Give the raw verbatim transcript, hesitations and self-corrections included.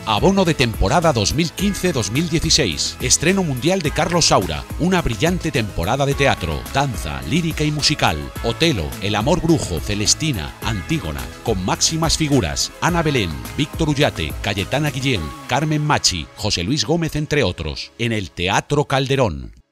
Abono de temporada dos mil quince dos mil dieciséis. Estreno mundial de Carlos Saura. Una brillante temporada de teatro, danza, lírica y musical. Otelo, El amor brujo, Celestina, Antígona. Con máximas figuras. Ana Belén, Víctor Ullate, Cayetana Guillén, Carmen Machi, José Luis Gómez, entre otros. En el Teatro Calderón.